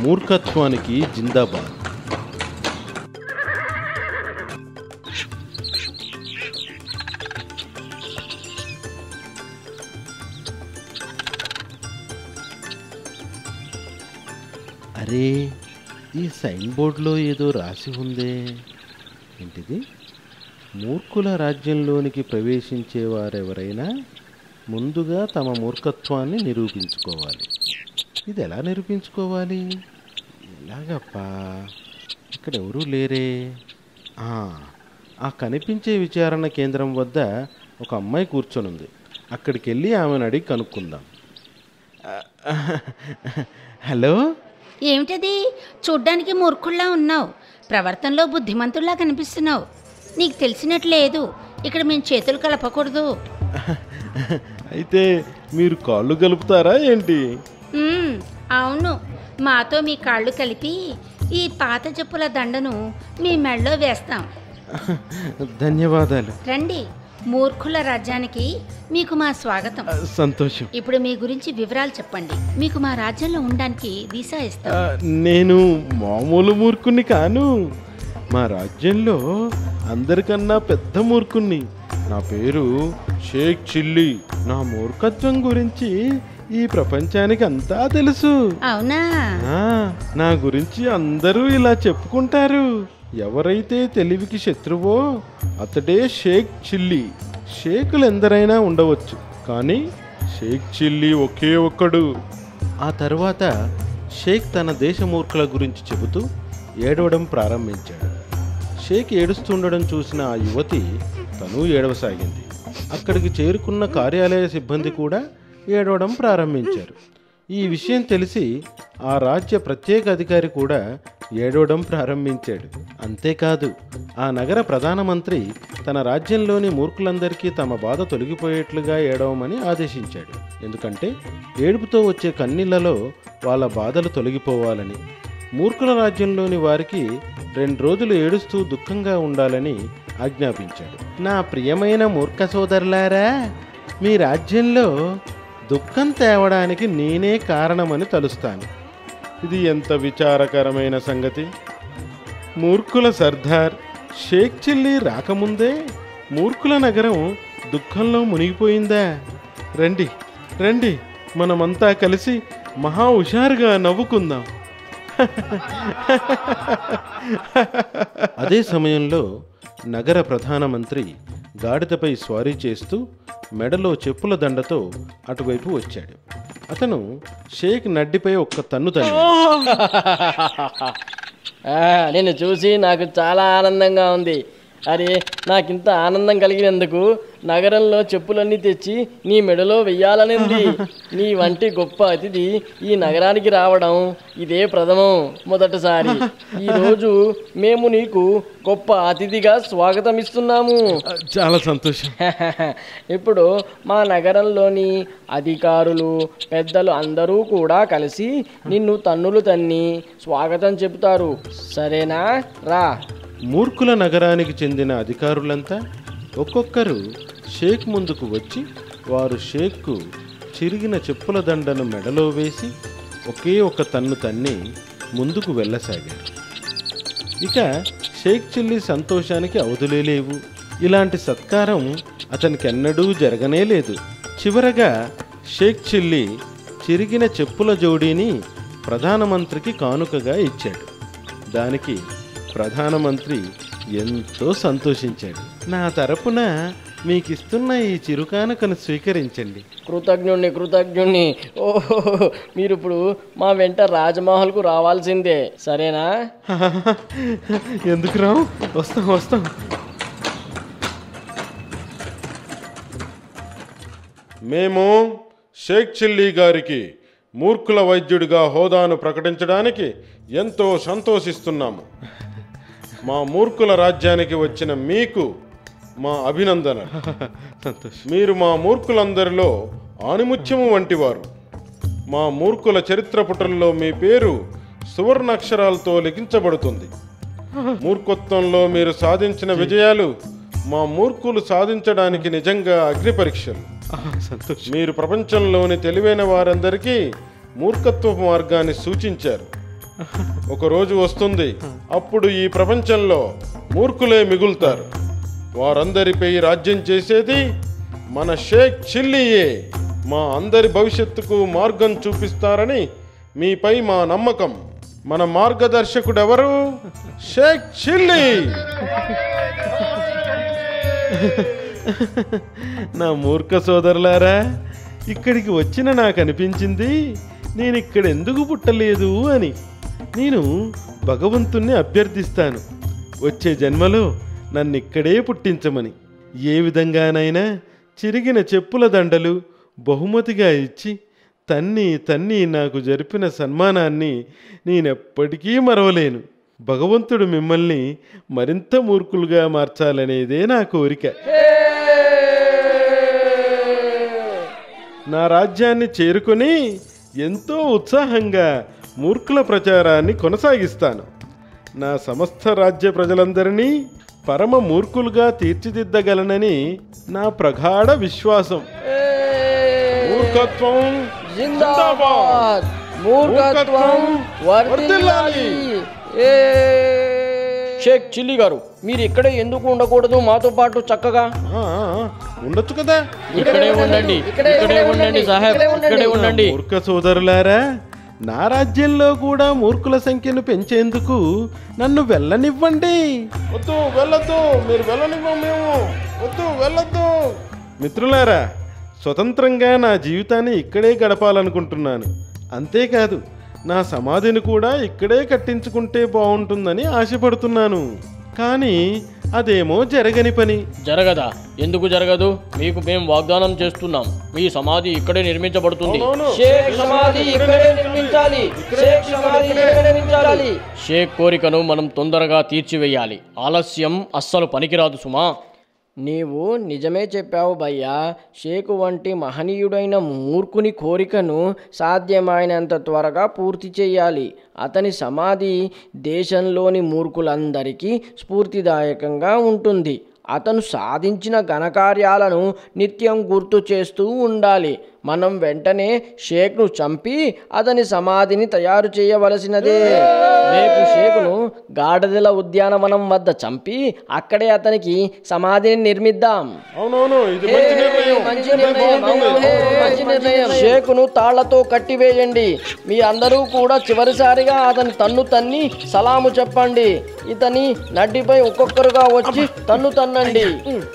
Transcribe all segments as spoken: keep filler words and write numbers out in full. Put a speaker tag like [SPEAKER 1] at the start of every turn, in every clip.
[SPEAKER 1] మూర్ఖత్వానికి జిందాబాద్. అరే, ఈ సైన్ బోర్డులో ఏదో రాసి ఉందే. ఏంటిది? మూర్ఖుల రాజ్యంలోనికి ప్రవేశించేవారెవరైనా ముందుగా తమ మూర్ఖత్వాన్ని నిరూపించుకోవాలి. ఇది ఎలా నిరూపించుకోవాలి? ఎలాగప్పా? ఇక్కడ ఎవరూ లేరే. ఆ కనిపించే విచారణ కేంద్రం వద్ద ఒక అమ్మాయి కూర్చొనుంది. అక్కడికి వెళ్ళి ఆమెను అడిగి కనుక్కుందాం. హలో,
[SPEAKER 2] ఏమిటది? చూడ్డానికి మూర్ఖుల్లా ఉన్నావు, ప్రవర్తనలో బుద్ధిమంతుల్లా కనిపిస్తున్నావు. నీకు తెలిసినట్లేదు, ఇక్కడ మేము చేతులు కలపకూడదు.
[SPEAKER 1] అయితే మీరు కాళ్ళు కలుపుతారా ఏంటి?
[SPEAKER 2] అవును, మాతో మీ కాళ్ళు కలిపి ఈ పాత చెప్పుల దండను మీ మెడలో వేస్తాం.
[SPEAKER 1] ధన్యవాదాలు.
[SPEAKER 2] రండి, మూర్ఖుల రాజ్యానికి మీకు మా స్వాగతం.
[SPEAKER 1] సంతోషం.
[SPEAKER 2] ఇప్పుడు మీ గురించి వివరాలు చెప్పండి. మీకు మా రాజ్యంలో ఉండడానికి వీసా ఇస్తాం.
[SPEAKER 1] నేను మామూలు మూర్ఖుని కాను. మా రాజ్యంలో అందరికన్నా పెద్ద మూర్ఖుణ్ణి. నా పేరు షేక్ చిల్లీ. నా మూర్ఖత్వం గురించి ఈ ప్రపంచానికి అంతా తెలుసు.
[SPEAKER 2] అవునా?
[SPEAKER 1] నా గురించి అందరూ ఇలా చెప్పుకుంటారు. ఎవరైతే తెలివికి శత్రువో అతడే షేక్ చిల్లీ. షేకులు ఎందరైనా ఉండవచ్చు, కానీ షేక్ చిల్లీ ఒకే ఒక్కడు. ఆ తర్వాత షేక్ తన దేశ మూర్ఖుల గురించి చెబుతూ ఏడవడం ప్రారంభించాడు. షేక్ ఏడుస్తుండడం చూసిన ఆ యువతి తను ఏడవసాగింది. అక్కడికి చేరుకున్న కార్యాలయ సిబ్బంది కూడా ఏడవడం ప్రారంభించారు. ఈ విషయం తెలిసి ఆ రాజ్య ప్రత్యేక అధికారి కూడా ఏడవడం ప్రారంభించాడు. అంతేకాదు, ఆ నగర ప్రధానమంత్రి తన రాజ్యంలోని మూర్ఖులందరికీ తమ బాధ తొలగిపోయేట్లుగా ఏడవమని ఆదేశించాడు. ఎందుకంటే ఏడుపుతో వచ్చే కన్నీళ్లలో వాళ్ళ బాధలు తొలగిపోవాలని. మూర్ఖుల రాజ్యంలోని వారికి రెండు రోజులు ఏడుస్తూ దుఃఖంగా ఉండాలని ఆజ్ఞాపించాడు. నా ప్రియమైన మూర్ఖ సోదరులారా, మీ రాజ్యంలో దుఃఖం తేవడానికి నేనే కారణమని తలుస్తాను. ఇది ఎంత విచారకరమైన సంగతి. మూర్ఖుల సర్దార్ షేక్ చిల్లీ రాకముందే మూర్ఖుల నగరం దుఃఖంలో మునిగిపోయిందా? రండి రండి, మనమంతా కలిసి మహా హుషారుగా నవ్వుకుందాం. అదే సమయంలో నగర ప్రధానమంత్రి గాడిదపై స్వారీ చేస్తూ మెడలో చెప్పుల దండతో అటువైపు వచ్చాడు. అతను షేక్ నడ్డిపై ఒక్క తన్ను తన్ని.
[SPEAKER 3] నేను చూసి నాకు చాలా ఆనందంగా ఉంది. అరే, నాకింత ఆనందం కలిగినందుకు నగరంలో చెప్పులన్నీ తెచ్చి నీ మెడలో వెయ్యాలని ఉంది. నీ వంటి గొప్ప అతిథి ఈ నగరానికి రావడం ఇదే ప్రథమం, మొదటిసారి. ఈరోజు మేము నీకు గొప్ప అతిథిగా స్వాగతం ఇస్తున్నాము.
[SPEAKER 1] చాలా సంతోషం.
[SPEAKER 3] ఇప్పుడు మా నగరంలోని అధికారులు, పెద్దలు అందరూ కూడా కలిసి నిన్ను తన్నులు తన్ని స్వాగతం చెబుతారు. సరేనా? రా.
[SPEAKER 1] మూర్ఖుల నగరానికి చెందిన అధికారులంతా ఒక్కొక్కరు షేక్ ముందుకు వచ్చి వారు షేక్కు చిరిగిన చెప్పుల దండను మెడలో వేసి ఒకే ఒక తన్ను తన్ని ముందుకు వెళ్ళసాగారు. ఇక షేక్ చిల్లీ సంతోషానికి అవధులే లేవు. ఇలాంటి సత్కారం అతనికి ఎన్నడూ జరగనే లేదు. చివరగా షేక్ చిల్లీ చిరిగిన చెప్పుల జోడీని ప్రధానమంత్రికి కానుకగా ఇచ్చాడు. దానికి ప్రధానమంత్రి ఎంతో సంతోషించాడు. నా తరపున మీకిస్తున్న ఈ చిరుకానుకను స్వీకరించండి.
[SPEAKER 3] కృతజ్ఞుణ్ణి కృతజ్ఞుణ్ణి ఓహో, మీరు ఇప్పుడు మా వెంట రాజమహల్కు రావాల్సిందే, సరేనా?
[SPEAKER 1] ఎందుకు రావు? వస్తాం వస్తాం. మేము షేక్ చిల్లీ గారికి మూర్ఖుల వైద్యుడిగా హోదాను ప్రకటించడానికి ఎంతో సంతోషిస్తున్నాము. మా మూర్ఖుల రాజ్యానికి వచ్చిన మీకు మా అభినందన. మీరు మా మూర్ఖులందరిలో ఆణిముత్యము వంటివారు. మా మూర్ఖుల చరిత్ర పుటల్లో మీ పేరు సువర్ణాక్షరాలతో లిఖించబడుతుంది. మూర్ఖత్వంలో మీరు సాధించిన విజయాలు మా మూర్ఖులు సాధించడానికి నిజంగా అగ్ని పరీక్షలు. మీరు ప్రపంచంలోని తెలివైన వారందరికీ మూర్ఖత్వ మార్గాన్ని సూచించారు. ఒకరోజు వస్తుంది, అప్పుడు ఈ ప్రపంచంలో మూర్ఖులే మిగులుతారు. వారందరిపై రాజ్యం చేసేది మన షేక్ చిల్లీయే. మా అందరి భవిష్యత్తుకు మార్గం చూపిస్తారని మీపై మా నమ్మకం. మన మార్గదర్శకుడెవరు? షేక్ చిల్లీ. నా మూర్ఖ సోదరులారా, ఇక్కడికి వచ్చిన నాకు అనిపించింది నేను ఇక్కడ ఎందుకు పుట్టలేదు అని. నేను భగవంతుణ్ణి అభ్యర్థిస్తాను వచ్చే జన్మలో నన్ను ఇక్కడే పుట్టించమని. ఏ విధంగానైనా చిరిగిన చెప్పుల దండలు బహుమతిగా ఇచ్చి తన్ని తన్ని నాకు జరిపిన సన్మానాన్ని నేనెప్పటికీ మరవలేను. భగవంతుడు మిమ్మల్ని మరింత మూర్ఖులుగా మార్చాలనేదే నా కోరిక. నా రాజ్యాన్ని చేరుకొని ఎంతో ఉత్సాహంగా మూర్ఖుల ప్రచారాన్ని కొనసాగిస్తాను. నా సమస్త రాజ్య ప్రజలందరినీ పరమ మూర్ఖులుగా తీర్చిదిద్దగలనని నా ప్రగాఢ విశ్వాసం. మూర్ఖత్వం
[SPEAKER 3] జిందాబాద్, మూర్ఖత్వం వర్ధిల్లాలి. షేక్ చిల్లీ గారు, మీరు ఇక్కడే ఎందుకు ఉండకూడదు? మాతో పాటు చక్కగా
[SPEAKER 1] ఉండొచ్చు కదా.
[SPEAKER 3] ఇక్కడే ఉండండి, ఇక్కడే ఉండండి సాహెబ్, ఇక్కడే ఉండండి.
[SPEAKER 1] మూర్ఖ సోదరులారా, నా రాజ్యంలో కూడా మూర్ఖుల సంఖ్యను పెంచేందుకు నన్ను వెళ్ళనివ్వండి. వద్దు, వెళ్ళొద్దు, మీరు వెళ్ళనివ్వం మేము. వద్దు, వెళ్ళొద్దు. మిత్రులారా, స్వతంత్రంగా నా జీవితాన్ని ఇక్కడే గడపాలనుకుంటున్నాను. అంతేకాదు, నా సమాధిని కూడా ఇక్కడే కట్టించుకుంటే బాగుంటుందని ఆశపడుతున్నాను. కానీ అదేమో జరగని పని.
[SPEAKER 3] జరగదా? ఎందుకు జరగదు? మీకు మేము వాగ్దానం చేస్తున్నాం, మీ సమాధి ఇక్కడే నిర్మించబడుతుంది. షేక్ సమాధి ఇక్కడే నిర్మించాలి. షేక్ సమాధి ఇక్కడే నిర్మించాలి. షేక్ కోరికను మనం తొందరగా తీర్చివేయాలి. ఆలస్యం అస్సలు పనికిరాదు సుమా. నీవు నిజమే చెప్పావు భయ్యా. షేకు వంటి మహనీయుడైన మూర్ఖుని కోరికను సాధ్యమైనంత త్వరగా పూర్తి చేయాలి. అతని సమాధి దేశంలోని మూర్ఖులందరికీ స్ఫూర్తిదాయకంగా ఉంటుంది. అతను సాధించిన ఘనకార్యాలను నిత్యం గుర్తు చేస్తూ ఉండాలి. మనం వెంటనే షేక్ను చంపి అతని సమాధిని తయారు చేయవలసినదే. రేపు షేకును గాఢదల ఉద్యానవనం వద్ద చంపి అక్కడే అతనికి సమాధిని నిర్మిద్దాం. షేకును తాళ్లతో కట్టివేయండి. మీ అందరూ కూడా చివరిసారిగా అతని తన్ను తన్ని సలాము చెప్పండి. ఇతని నడ్డిపై ఒక్కొక్కరుగా వచ్చి తన్ను తన్నండి.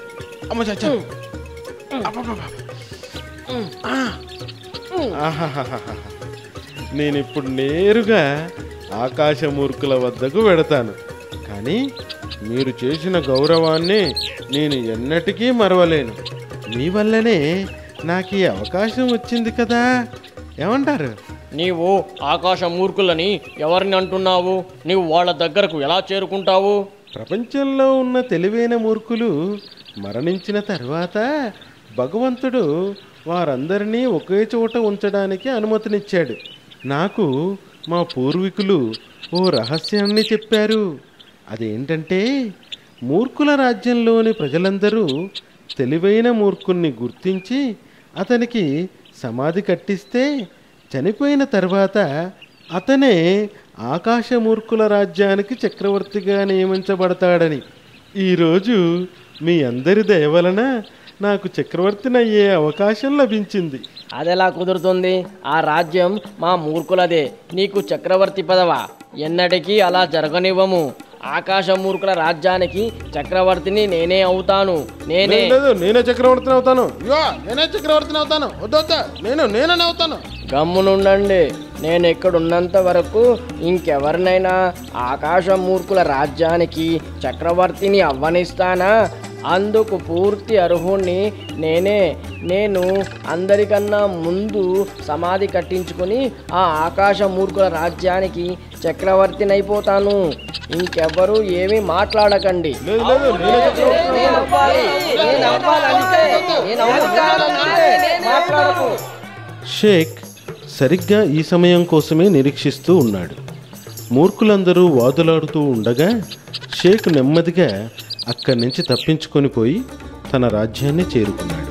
[SPEAKER 1] నేను ఇప్పుడు నేరుగా ఆకాశమూర్ఖుల వద్దకు వెడతాను. కానీ మీరు చేసిన గౌరవాన్ని నేను ఎన్నటికీ మరవలేను. మీ వల్లనే నాకు ఈ అవకాశం వచ్చింది కదా. ఏమంటారు?
[SPEAKER 3] నీవు ఆకాశ మూర్ఖులని ఎవరిని అంటున్నావు? నీవు వాళ్ళ దగ్గరకు ఎలా చేరుకుంటావు?
[SPEAKER 1] ప్రపంచంలో ఉన్న తెలివైన మూర్ఖులు మరణించిన తర్వాత భగవంతుడు వారందరినీ ఒకే చోట ఉంచడానికి అనుమతినిచ్చాడు. నాకు మా పూర్వీకులు ఓ రహస్యాన్ని చెప్పారు. అదేంటంటే, మూర్ఖుల రాజ్యంలోని ప్రజలందరూ తెలివైన మూర్ఖుణ్ణి గుర్తించి అతనికి సమాధి కట్టిస్తే చనిపోయిన తర్వాత అతనే ఆకాశ మూర్ఖుల రాజ్యానికి చక్రవర్తిగా నియమించబడతాడని. ఈరోజు మీ అందరి దయ వలన నాకు చక్రవర్తినయ్యే అవకాశం లభించింది.
[SPEAKER 3] అదెలా కుదురుతుంది? ఆ రాజ్యం మా మూర్ఖులదే. నీకు చక్రవర్తి పదవా? ఎన్నటికీ అలా జరగనివ్వము. ఆకాశ మూర్ఖుల రాజ్యానికి చక్రవర్తిని నేనే అవుతాను. నేనే
[SPEAKER 1] నేనే చక్రవర్తిని అవుతాను. నేనే చక్రవర్తిని అవుతాను. వద్దా, నేను నేనే అవుతాను.
[SPEAKER 3] గమ్మునుండండి. నేను ఇక్కడున్నంత వరకు ఇంకెవరినైనా ఆకాశ మూర్ఖుల రాజ్యానికి చక్రవర్తిని అవ్వనిస్తానా? అందుకు పూర్తి అర్హుణ్ణి నేనే. నేను అందరికన్నా ముందు సమాధి కట్టించుకొని ఆ ఆకాశ మూర్ఖుల రాజ్యానికి చక్రవర్తినైపోతాను. ఇంకెవ్వరూ ఏమీ మాట్లాడకండి.
[SPEAKER 1] షేక్ సరిగ్గా ఈ సమయం కోసమే నిరీక్షిస్తూ ఉన్నాడు. మూర్ఖులందరూ వాదులాడుతూ ఉండగా షేక్ నెమ్మదిగా అక్కడి నుంచి తప్పించుకొని పోయి తన రాజ్యాన్ని చేరుకున్నాడు.